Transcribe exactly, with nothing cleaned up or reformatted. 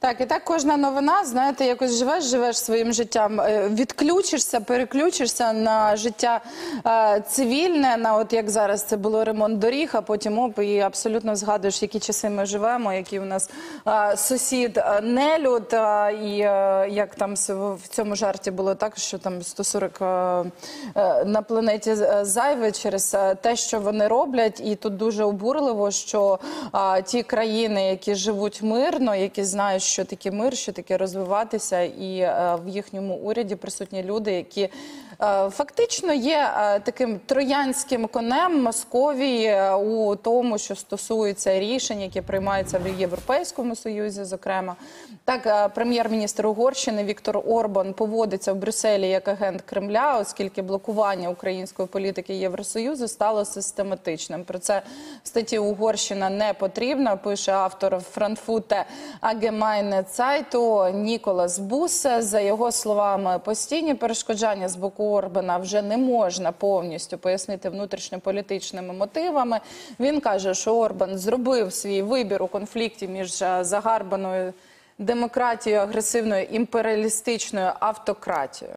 Так, і так кожна новина, знаєте, якось живеш, живеш своїм життям, е, відключишся, переключишся на життя е, цивільне, на от як зараз це було ремонт доріг, а потім оп, і абсолютно згадуєш, які часи ми живемо, який у нас е, сусід е, нелюд, е, і е, як там с- в цьому жарті було так, що там сто сорок е, е, на планеті е, зайве через е, те, що вони роблять, і тут дуже обурливо, що е, ті країни, які живуть мирно, які знають, що таке мир, що таке розвиватися, і е, в їхньому уряді присутні люди, які е, фактично є е, таким троянським конем Московії е, у тому, що стосується рішень, які приймаються в Європейському Союзі, зокрема. Так, е, прем'єр-міністр Угорщини Віктор Орбан поводиться в Брюсселі як агент Кремля, оскільки блокування української політики Євросоюзу стало систематичним. Про це в статті «Угорщина не потрібна», пише автор Франкфурте Allgemeine Zeitung Ніколас Бусе. За його словами, постійні перешкоджання з боку Орбана вже не можна повністю пояснити внутрішньополітичними мотивами. Він каже, що Орбан зробив свій вибір у конфлікті між е, загарбаною демократією, агресивною імперіалістичною автократією.